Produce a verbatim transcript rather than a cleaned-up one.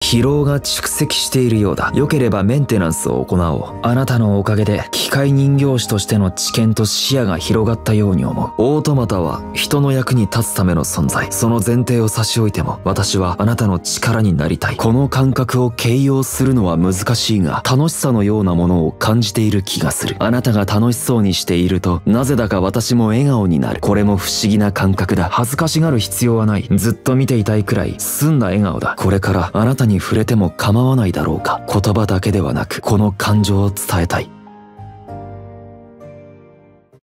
疲労が蓄積しているようだ。良ければメンテナンスを行おう。あなたのおかげで機械人形師としての知見と視野が広がったように思う。オートマタは人の役に立つための存在。その前提を差し置いても、私はあなたの力になりたい。この感覚を形容するのは難しいが、楽しさのようなものを感じている気がする。あなたが楽しそうにしていると、なぜだか私も笑顔になる。これも不思議な感覚だ。恥ずかしがる必要はない。ずっと見ていたいくらい澄んだ笑顔だ。これからあなたに触れても構わないだろうか。言葉だけではなく、この感情を伝えたい。